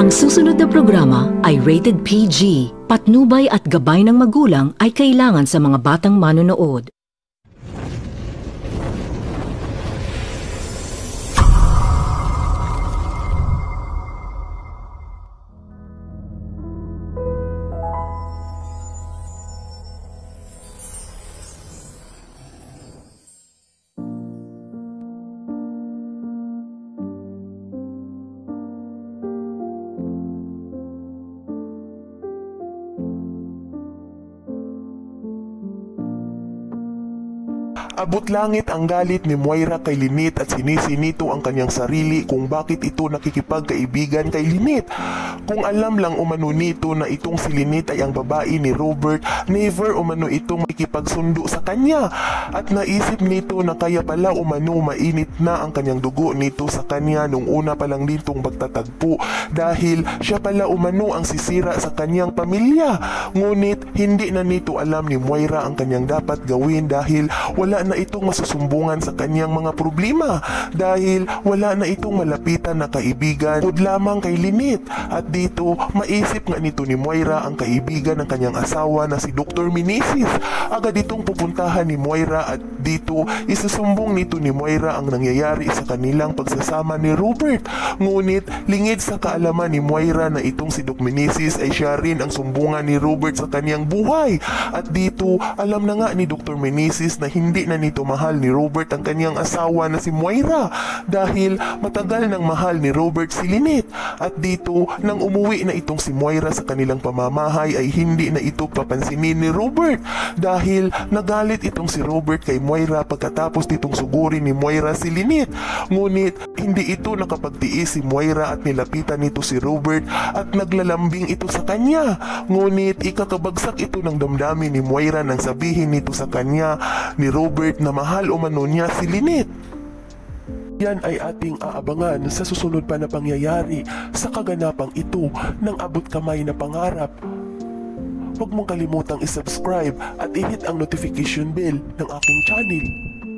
Ang susunod na programa ay rated PG. Patnubay at gabay ng magulang ay kailangan sa mga batang manonood. Abot langit ang galit ni Moira kay Lyneth at sinisi nito ang kanyang sarili kung bakit ito nakikipagkaibigan kay Lyneth. Kung alam lang umano nito na itong si Lyneth ay ang babae ni Robert, never umano itong makikipagsundo sa kanya. At naisip nito na kaya pala umano mainit na ang kanyang dugo nito sa kanya nung una pa lang nitong magtatagpo dahil siya pala umano ang sisira sa kanyang pamilya. Ngunit hindi na nito alam ni Moira ang kanyang dapat gawin dahil wala na itong masusumbungan sa kanyang mga problema dahil wala na itong malapitan na kaibigan bukod lamang kay Lyneth. At dito maisip nga nito ni Moira ang kaibigan ng kanyang asawa na si Dr. Minisis. Agad itong pupuntahan ni Moira at dito isusumbong nito ni Moira ang nangyayari sa kanilang pagsasama ni Robert. Ngunit lingid sa kaalaman ni Moira na itong si Dr. Minisis ay siya rin ang sumbungan ni Robert sa kanyang buhay. At dito alam na nga ni Dr. Minisis na hindi na nito mahal ni Robert ang kanyang asawa na si Moira dahil matagal nang mahal ni Robert si Lyneth. At dito nang umuwi na itong si Moira sa kanilang pamamahay ay hindi na ito papansinin ni Robert dahil nagalit itong si Robert kay Moira pagkatapos nitong sugurin ni Moira si Lyneth. Ngunit hindi ito nakapagtiis si Moira at nilapitan nito si Robert at naglalambing ito sa kanya. Ngunit ikakabagsak ito ng damdamin ni Moira nang sabihin nito sa kanya ni Robert na mahal umano niya si Lyneth. Yan ay ating aabangan sa susunod pa na pangyayari sa kaganapang ito ng Abot Kamay na Pangarap. Huwag mong kalimutang isubscribe at i-hit ang notification bell ng aking channel.